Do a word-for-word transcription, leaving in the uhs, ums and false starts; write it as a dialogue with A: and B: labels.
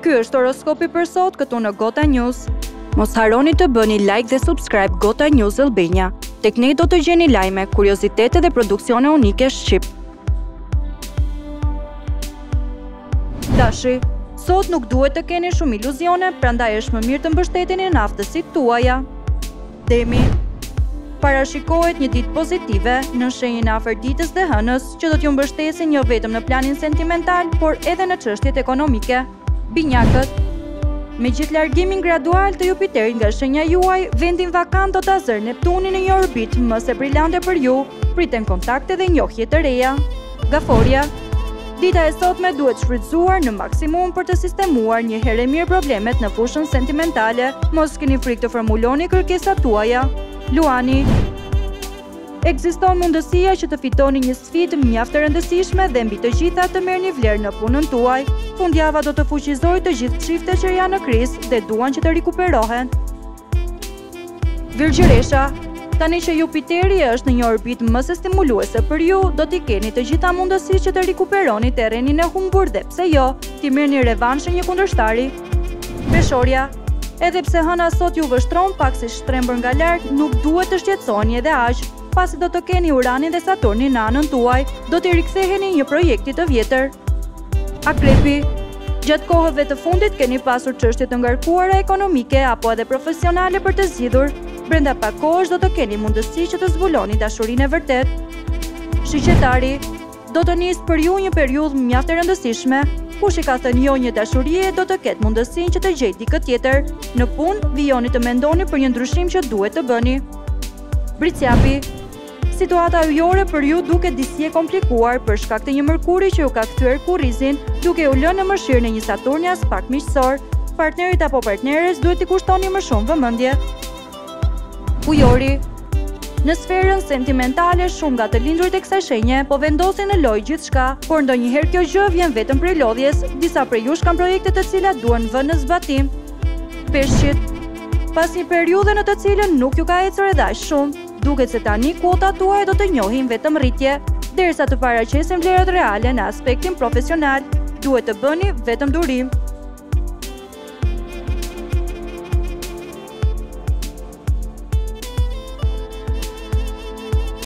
A: Ky është horoskopi për sot këtu në GotaNews. Mos harroni të bëni like dhe subscribe GotaNews Albania. Tek ne do të gjeni lajme, kuriozitete dhe produksione unike shqip. Tashi, sot nuk duhet të keni shumë iluzione, prandaj është më mirë të mbështeteni në aftësitë tuaja. Demi, parashikohet një ditë pozitive në shenjën e afërditës dhe hënës që do t'ju mbështesin jo vetëm në planin sentimental, por edhe në çështjet ekonomike. Binjakët, me gjithë largimin gradual të Jupiterit nga shenja juaj, vendin vakant do ta zërë Neptunin në një orbit më se brillante për ju, priten kontakte dhe njohje të reja. Gaforia, dita e sotme duhet shfrytzuar në maksimum për të sistemuar një herë mirë problemet në fushën sentimentale, mos keni frikë të formuloni kërkesat tuaja. Luani, ekziston mundësia që të fitoni një sfidë mjaft të rëndësishme dhe mbi të gjitha të merrni vlerë në punën tuaj. Fundjava do të fuqizojë të gjithë çiftet që janë në krizë dhe duan që të rikuperohen. Virgjëresha, tani që Jupiteri është në një orbit më se stimuluese për ju, do t'i keni të gjitha mundësitë që të rikuperoni terrenin e humbur dhe pse jo, t'i merrni revanshë një kundërstari. Peshorja, edhe pse hëna sot ju vështron pak si shtrembër nga larg, nuk duhet të shqetësoni edhe aq, pasi do të keni Uranin dhe Saturnin në anën tuaj, do t'i riktheheni një projekti të vjetër. Akrepi, gjatë kohëve të fundit keni pasur çështje të ngarkuara ekonomike apo edhe profesionale për të zgjidhur. Brenda pak kohësh do të keni mundësi që të zbuloni dashurinë e vërtet. Shiqetari, do të nisë për ju një periudhë mjaft e rëndësishme. Kush i ka thënë jo një dashurie do të ketë mundësinë që të gjejë dikë tjetër. Në punë, vijoni të mendoni për një ndryshim që duhet të bëni. Bricjapi, situata ujore për ju duket disi e komplikuar për shkak të një Mërkuri që ju ka kthyer kurrizin, duke u lënë në mëshirën e një Saturni as pak miqësor. Partnerit apo partneres duhet t'i kushtoni më shumë vëmendje. Ujori, në sferën sentimentale shumë nga të lindurit e kësaj shenje po vendosin në lojë gjithçka, por ndonjëherë kjo gjë vjen vetëm prej lodhjes. Disa prej jush kanë projekte të cilat duhen vënë në zbatim. Peshqit, pas një periudhe në të cilën nuk ju ka ecur edhe aq shumë, duket se tani kuotat tuaja do të njohin vetëm rritje, derisa të paraqesin vlerat reale në aspektin profesional, duhet të bëni vetëm durim.